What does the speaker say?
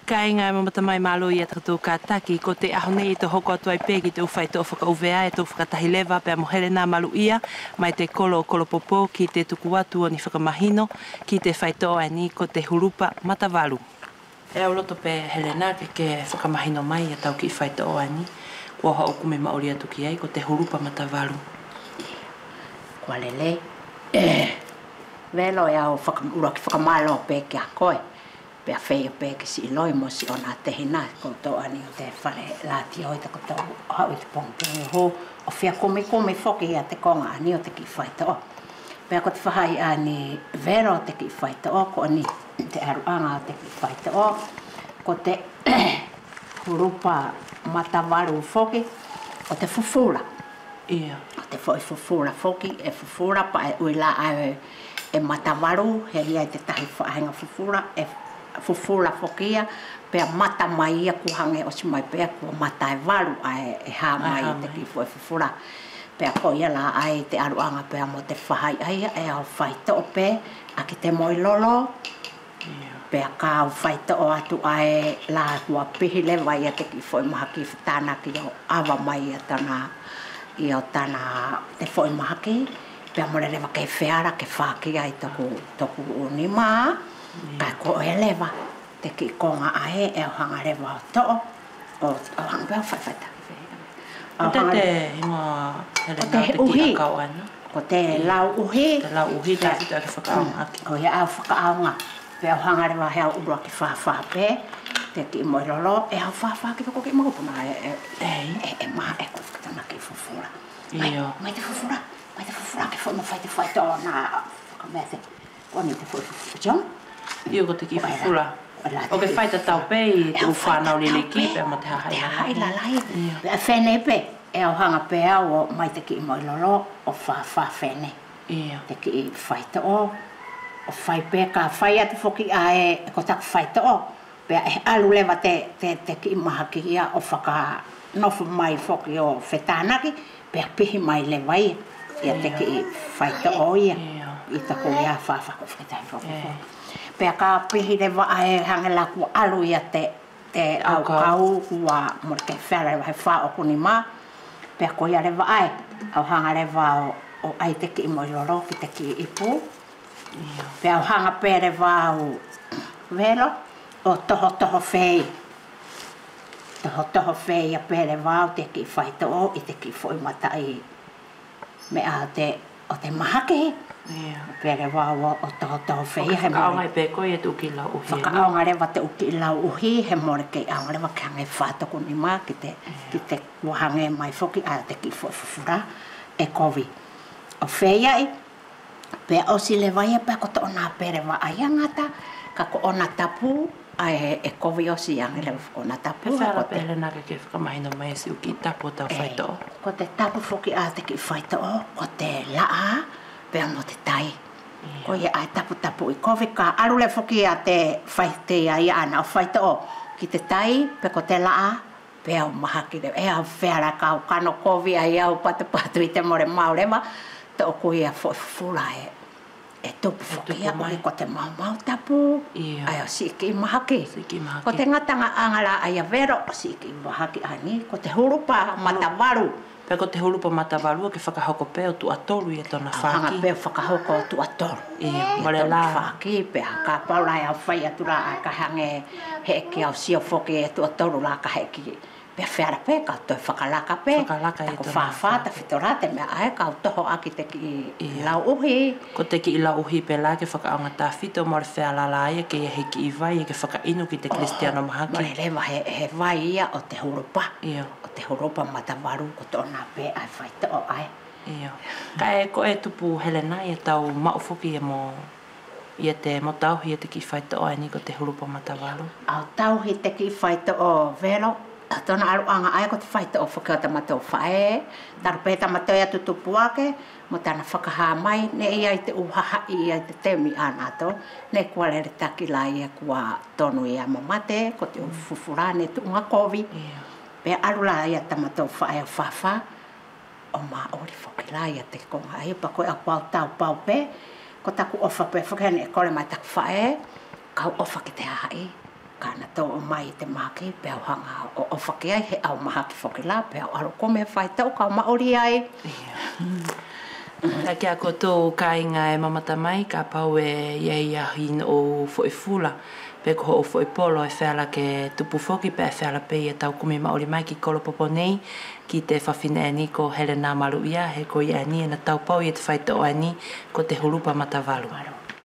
Ka inga mo matamai malo ia tatu ka taki ko te ahone I te hoko atu ai pegi te uwhai te ofaka uvea e te whakatahi lewa pe mo Helena malu ia mai te kolo popo ki te tuku atu o ni whakamahino ki te whaitoa ai ni ko te hurupa matavalu. E au loto pe Helena ke whakamahino mai e tau ki whaitoa ai ni kua hao kume maori atu ki ai ko te hurupa matavalu. Kua lele velo e au ura ki whakamalo pe ki a koe. Pea whea pe ki si iloi mo si ona te hina koutou ani o te whare lati oi te koutou hau I te pongpong ho o whea kumi whoki ia te konga ani o te ki whaita o. Pea ko te whahai ani vero te ki whaita o ko ani te aruanga o te ki whaita o ko te hurupa matavaru whoki o te fufura. Ia. O te fufura whoki e fufura pa e uila ai e matavaru he ia te tahi whahenga fufura e fufula fokia pe mata mai ku hange o si mai pe ku mata e valu ai e ha mai te ki foi fufula pe ko ia la ai te aruanga pe mo te whahai ai e au whaito pe a ki te moi lolo pe ka au whaito o atu ai la kua pihi le vai te ki foi maha ki tana ki o awa mai tana I o tana te foi maha ki pe mo le lewa ke wheara ke whaki ai toku unima ka ko e lewa te ki konga ae e o hanga lewa o to'o o hanga pēo whaiwhaita. O te inga Helena te ki akau ana? Ko te lau uhi. Te lau uhi te whita ke whakaonga aki. Ko ia au whakaonga. Pe o hanga lewa hea urua ki whawha pē. Te ki moi lolo e au whawha ki toko ki mahupuna e maha e kufkatana ki fufura. Mai te fufura. Mai te fufura ki whai mawhai te whaita o na whakamete. Ko ni te fufura. Jom? Io ko te ki fufura. O ke whaita tau pei te uwhanau lele ki pe mo te hahai. Te hahai lalai. E whene pe. E au hanga pe au o mai te ki moi lolo o wha whene. Te ki whaita o. O whai pe ka whai atu whoki a e ko taku whaita o. Pe e alu lewa te ki maha ki ia o whaka nofu mai whoki o whetanaki. Pe a pihi mai lewa ia. Ia te ki whaita o ia. I tako ia whawhako whetai whoki. Pea ka pihi le wa e hangela ku alu ia te au kau kua mo te whare he wha o kuni mā. Pea ko ia le wa ai au hanga le wa o ai te ki mo loro ki te ki ipu. Pea au hanga pe le wa o velo o toho whei. Toho whei a pe le wa o te ki whaita o I te ki foi matai. Me a o te mahake. Pere wawa o toho whei he more. Whakaonga I pe koe e te uki lau uhi. Whakaonga rewa te uki lau uhi he more kei aonga rewa ki hange whātoko ni mā ki te wahange mai whoki a te ki fufura e kovi. O whei ai, pe osi le vai e pe ko to ona pere wa ai angata, ka ko ona tapu ai e kovi osi ange le ona tapu. E whara pe Helena ke whakamahino mai si uki tapu tau whaito o. Ko te tapu whoki a te ki whaito o, ko te laa, pea mo te tai. Ko ia ai tapu I kovi ka alu le whoki a te whaite ai ana o whaita o. Ki te tai, pe ko te laa, pe au maha ki le. E au whera ka au kano kovi ai au patu I te more maurewa. Te o ko ia fura e tupu whoki ia oi ko te mau tapu. Ai o siki maha ki. Ko te ngatanga angala ai a vero o siki maha ki ani. Ko te hurupa matavaru. Pea ko te hurupa matavalu ke whakahoko peo tu atolu I tona whaki. Hanga peo whakahoko tu atolu. Mare la. Whaki pea ka paula au whai atura a ka hange heki au sio whoki e tu atolu la ka heki. Pea whera pe ka toi whakalaka pe. Whakalaka I tona whawhata whitorate mea ae ka toho aki te ki lau uhi. Ko te ki I lau uhi pe la ke whakaonga tā whito mo le whealala ia ke ia heki I vai e ke whakainu ki te Cristiano Mahaki. Mo le lewa he vai ia o te hurupa. O te hurupa matavaru ko tōna pe ai whaita o ai. Ka e ko e tupu Helena I tau mauwhoki e mo ia te mo tauhi e te ki whaita o ai ni ko te hurupa matavaru. Au tauhi te ki whaita o vero. Tōna aruanga ai ko te whaita o whakao tamatou whae. Taru pe tamatou ia tutupu ake. Mo tāna whakaha mai. Ne ia I te uhaha ia I te temi anato. Ne kua lere takila ia kua tonu ia mamate. Ko te ufufura ne tuunga kovi. Pe arula ia tamatou whae o whawha. O ma ori whakila ia te konga ai. Pa koe a pau tau pau pe. Ko taku ofa pe whakene e kore mai taku whae. Kau ofa ki te hahai. kana to o mai te make pe au hanga o whakeai he au maha ki whakela pe au alo ko me whai tau ka maori ai. La kia koto ka inga e mamata mai ka pau e iei ahin o foifula pe ko o foipolo e whala ke tupu foki pe e whala pe e tau kumi maori mai ki kolopopo nei ki te whawhine ni ko Helena Maluia he ko i ani e na tau pau i te whaita o ani ko te hulupa matavalu.